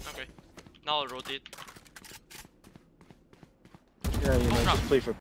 Okay. Now I'll rotate. Yeah, you know, just play for